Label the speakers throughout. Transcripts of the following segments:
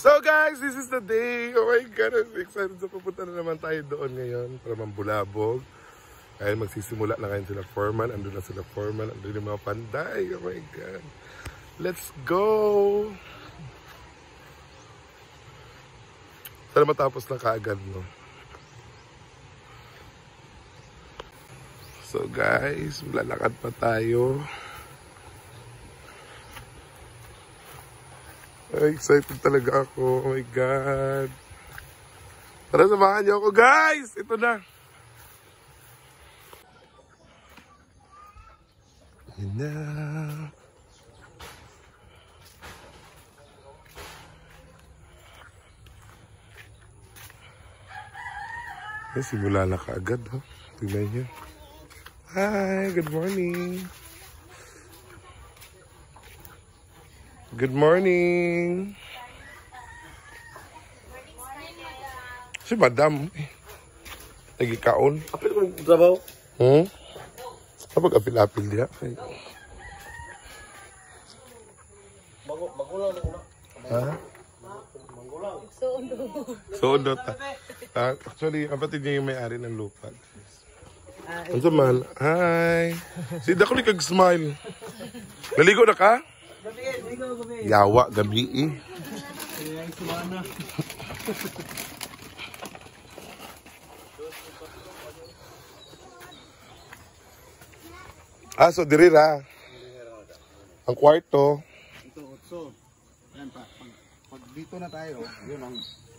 Speaker 1: So guys, this is the day. Oh my God, I'm excited. So pupunta na naman tayo doon ngayon para mambulabog. Kaya magsisimula na ngayon sila foreman. Andun na sila foreman. Andun yung mga panday. Oh my God. Let's go! Sana matapos na kaagad, no? So guys, lalakad pa tayo. Ay, excited talaga ako. Oh my God. Tara, samahan niyo ako, guys! Ito na. Yun na. Ay, simula na kaagad, ha? Tingnan niyo. Hi, good morning. Good morning. Si Madam. Lagi kaon.
Speaker 2: Apil kong trabaho?
Speaker 1: Kapag apil-apil dia.
Speaker 2: Magulang na una.
Speaker 1: Ha?
Speaker 2: Magulang.
Speaker 1: Soondot. Actually, kapatid niya yung may-ari ng lupa. Ano sa mahal? Hi. Si Dako ni kag-smile. Naligo na ka? Yawa, gabi eh. So dirira. Ang kwarto.
Speaker 3: Ito, so, yan pa. Pag dito na tayo, yun ang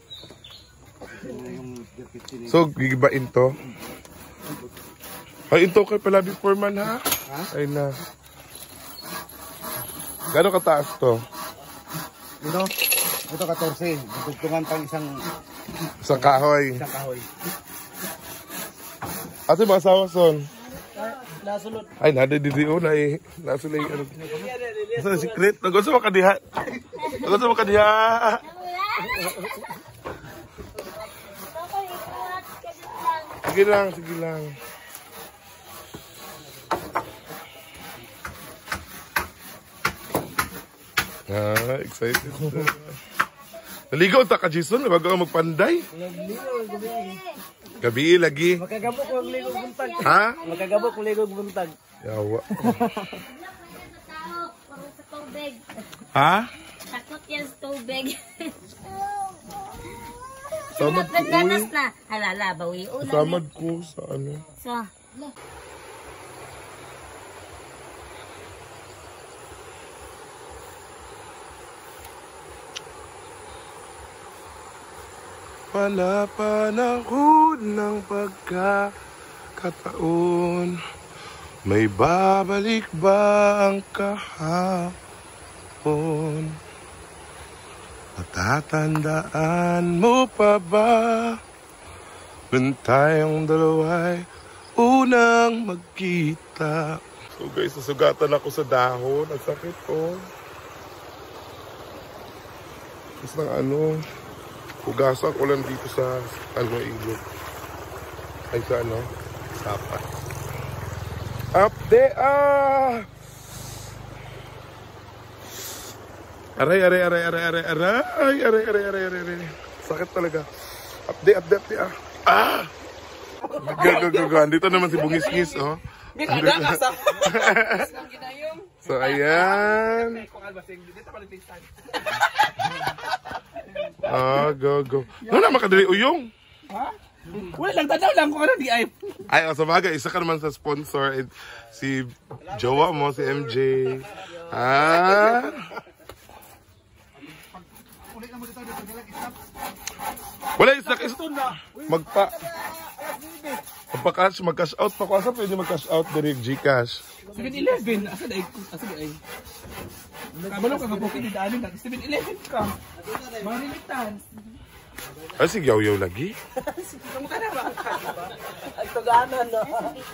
Speaker 1: So, gigibain to. Ay, ito kay pala before man ha? Ay na. Gano'ng kataas to?
Speaker 3: Ito 14. Tutugtungan pang isang
Speaker 1: kahoy.
Speaker 3: kahoy.
Speaker 1: Ate mga asawa son?
Speaker 2: Nasulot.
Speaker 1: Ay, nada didi o na eh. Nasulay ano. Nasa secret. Nag-usap ka diha. Nag-usap ka diha. Sige lang, sige lang. Excited. Naligaw ta ka, Jason? Bago ka magpanday? Gabi lagi.
Speaker 2: Makagabok kung ligog buntag.
Speaker 1: Ha?
Speaker 2: Makagabok kung ligog buntag.
Speaker 1: Yawa.
Speaker 4: Tubig.
Speaker 1: Ha?
Speaker 4: Takot yan sa tubig.
Speaker 1: Samad ko
Speaker 4: Nagdanas na. Halala, bawi.
Speaker 1: Samad ko sa ano.
Speaker 4: So.
Speaker 1: Wala panahon ng pagkakataon. May babalik ba ang kahapon? Matatandaan mo pa ba nung tayong dalawa'y unang magkita? So guys, nasugatan ako sa dahon. Ang sakit ko. Tapos ng ano, hugasan ko lang dito sa ano, ilog. Ay sa ano, sapat. Update! Aray. Sakit talaga. Update. Go. Dito naman si Bungis-ngis, oh. So, ayan. Go. Ano na makadali uyong?
Speaker 2: Ha? Wala lang, tanaw lang kung ano di ay.
Speaker 1: Ay, sa bagay, isa ka naman sa sponsor. Si jowa mo, si MJ. Wala, isa mag-cash out pa ko. Asa pwede mag-cash out direct Gcash?
Speaker 2: 7-Eleven. Asa di ay. Kabalo ka kabukin di daanin. 7-Eleven ka. Mga remittance.
Speaker 1: Ay, sige, yaw lagi.
Speaker 2: Kamu ka na ba? Ay, taganan na.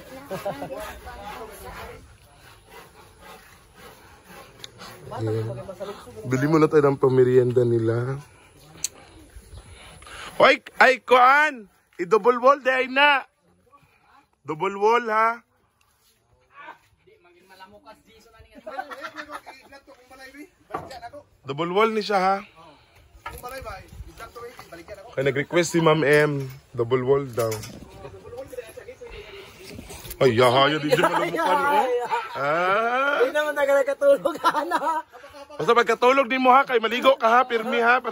Speaker 1: Bili mo na tayo ng pamerienda nila. Oy, ay, kuan! I-double wall, day na! Double wall, ha? Double wall ni siya, ha? Kaya nag-request si Ma'am M. Double wall daw. Ay, yahaya din siya malumukan, oh. Ah.
Speaker 5: Hindi naman tagal katulog, ano?
Speaker 1: Basta pagkatulog din mo ha, kay maligo ka ha, pirmi ha.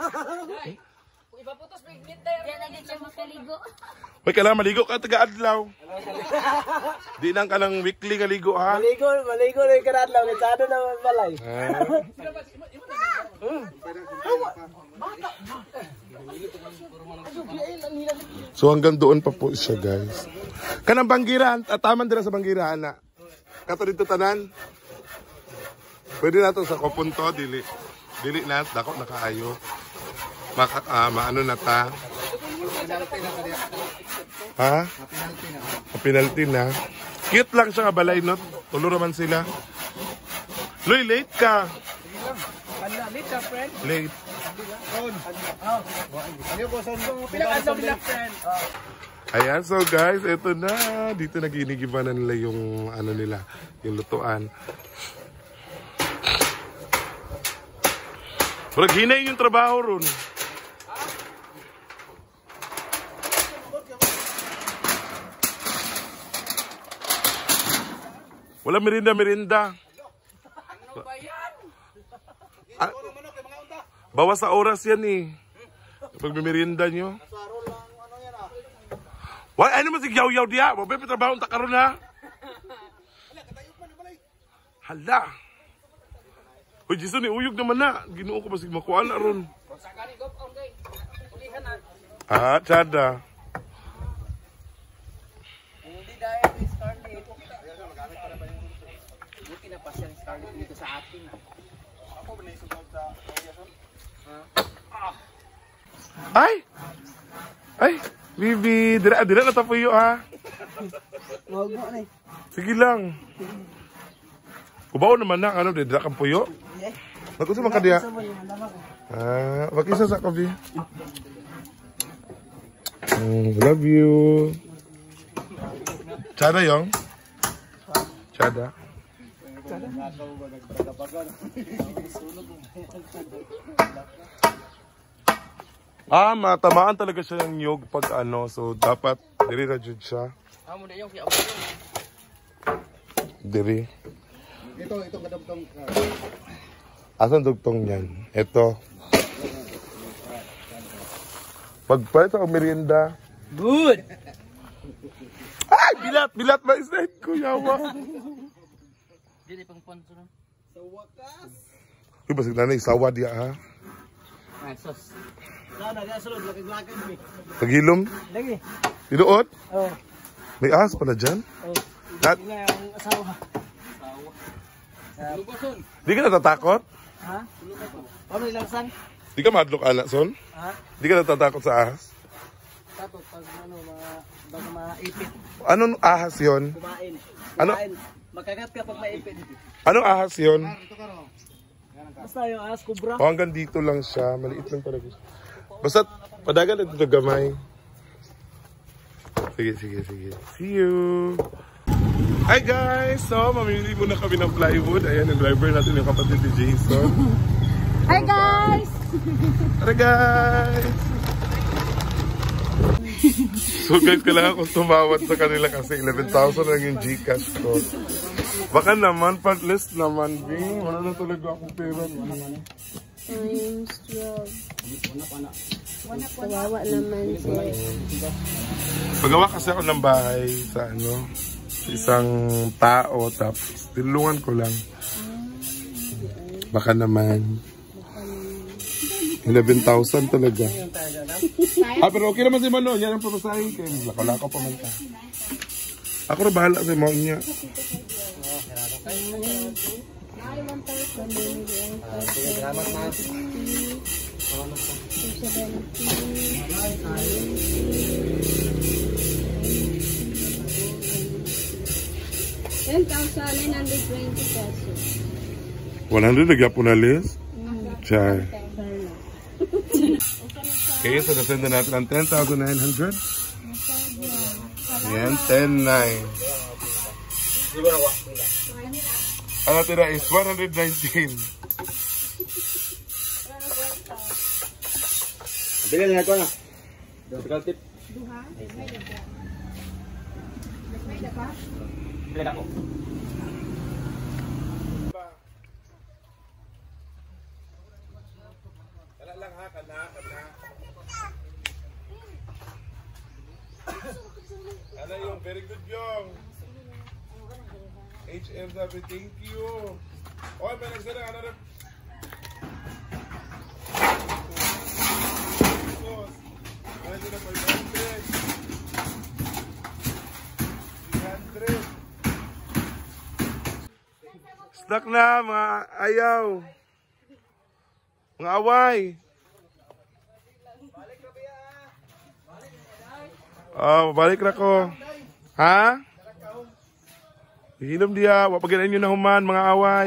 Speaker 4: Diyan na din siya makaligo.
Speaker 1: May kailangan maligo ka, taga-adlaw. Di nang ka ng weekly kaligo ha.
Speaker 5: Maligo na yung kanadlaw, kasi ano naman balay.
Speaker 1: So hanggang doon pa po siya, guys. Kanang banggiran, taman din sa banggiran na. Kato dito tanan. Pwede nato sa kopunto, dili na, dako nakaayo. Maano na ta. Ha? Penalty na. Cute lang siya nga balay, no? Tulo naman sila. Loy, late ka.
Speaker 2: Late ka, friend.
Speaker 1: Late. Ayan, so guys, ito na. Dito naginigiban na nila yung ano nila, yung lutuan. Pero ginay yung trabaho ron. Wala merinda. Bawas sa oras yan eh. Pag merinda nyo. Wala, ano man si yaw-yaw diya? Mabay pa trabaho ang takaroon ha. Hala. Uy, Jiso ni uyog naman na. Ginuo ko basig makuha na ron. Ah, tsada.
Speaker 5: Hindi dahil ni Scarlett. Buti na pa siyang Scarlett dito sa atin. Ako ba naisugod sa
Speaker 1: Ay, Bibi, dira na tapuyo ha.
Speaker 5: Huwag mo na eh.
Speaker 1: Sige lang. Kubaw naman na, ano, dira kang puyo. Nagusto man ka diya. Bakisa sa kabi. Love you. Chada yung? Chada. Matamaan talaga siya ng nyug pag ano, so dapat diri na jud siya. Diri.
Speaker 3: Itong kadugtong.
Speaker 1: Asan dugtong niyan? Ito. Pagpalit ako merienda.
Speaker 5: Good!
Speaker 1: Ay! Bilat ba isn't ko, yawa.
Speaker 5: Dili pang ponso na. Sa wakas.
Speaker 1: Uy, basig na isawa diya ha.
Speaker 5: Ay, sos. Nagasulod, lakag-lakag mi.
Speaker 1: Pagilom?
Speaker 5: Lagi.
Speaker 1: Iluot?
Speaker 5: Oo.
Speaker 1: May ahas pala dyan?
Speaker 5: Oo.
Speaker 1: That?
Speaker 5: Hindi nga yung asawa.
Speaker 1: Di ka natatakot?
Speaker 5: Ha? Ano ilang san?
Speaker 1: Di ka madlok anak, son?
Speaker 5: Ha?
Speaker 1: Di ka natatakot sa ahas?
Speaker 5: Takot pag bago maipit.
Speaker 1: Anong ahas yon?
Speaker 5: Kumain.
Speaker 1: Ano?
Speaker 5: Makagat ka pag maipit.
Speaker 1: Anong ahas yon?
Speaker 5: Basta yung ahas kubra.
Speaker 1: O hanggang dito lang siya. Maliit lang talaga siya. Basta padagan na dito gamay. Sige. See you! Hi guys! So, mamili muna kami ng plywood. Ayan, yung driver natin yung kapatid ni Jason.
Speaker 4: Hi guys!
Speaker 1: Tara guys! So guys, kailangan kong tumawad sa kanila kasi 11,000 lang yung Gcash ko. Baka naman, partless naman, Bing. Wala na talaga akong pera.
Speaker 4: I'm strong. Kawawa naman siya.
Speaker 1: Pagawa kasi ako ng bahay sa ano, isang tao, tapos tinulungan ko lang. Baka naman 11,000 talaga. Pero okay naman si Mano, yan ang pamasahin kayo. Lako-lako pa man ka. Ako na bahala sa mga niya.
Speaker 5: Salamat na.
Speaker 4: 10,920 pesos.
Speaker 1: 100 na po na list? Char. Okay, so nasend na natin ang 10,900. Ayan, 10,900. Ang natira is 119.
Speaker 3: Bilhin na ko na.
Speaker 5: Vertical tip. Bilhin ako.
Speaker 1: Kala lang ha, kana. Ano yung very good yung HMW, thank you. Oy, may nagsara, ano rin? Ano na 500. 300. Stuck na, mga ayaw. Mga away. Oh, balik na ko. Ha? Hilom dia, wapaginan nyo na human, mga away.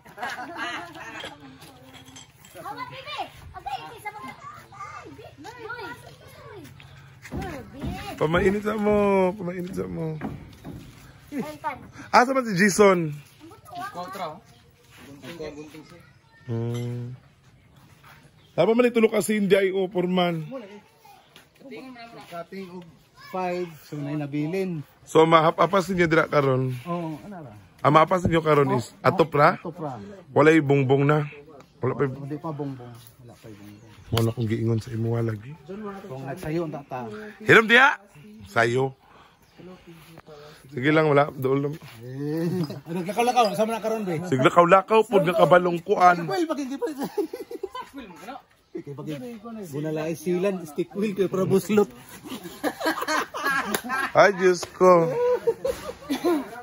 Speaker 1: Pamainit sa mo, pamainit sa mo. Asa ba si Jason?
Speaker 2: Kontra.
Speaker 1: Tapa man itulog kasi hindi ay oporman.
Speaker 3: Cutting og 5 so na nabilin.
Speaker 1: So mahap-apas ninyo dira karon.
Speaker 3: Oo, ana ra.
Speaker 1: Ang maapas ninyo karon is atop ra?
Speaker 3: Atop ra.
Speaker 1: Walay bongbong na. Wala pa.
Speaker 3: Hindi pa bongbong. Wala pa bongbong.
Speaker 1: Wala kong giingon sa imo lagi.
Speaker 3: Kung nagsayo ta ta.
Speaker 1: Hiram diya. Sayo. Sige lang, wala. Doon lang.
Speaker 3: Ano lakaw sa man karon be?
Speaker 1: Sige lakaw-lakaw pod nga kabalongkuan.
Speaker 3: Well, bagay pa. Kay bagay. Bunala ay silan stick wheel kay para buslot.
Speaker 1: Ay, Diyos ko.